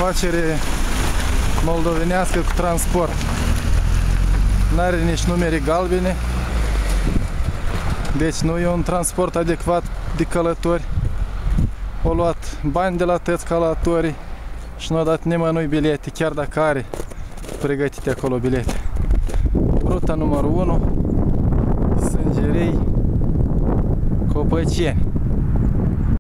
afacere moldovenească cu transport. N-are nici numere galbene, deci nu e un transport adecvat de călători. O luat bani de la toți călătorii și nu a dat nimănui bilete, chiar dacă are pregătite acolo bilete. Ruta numărul 1, Sângerei, Copăceni.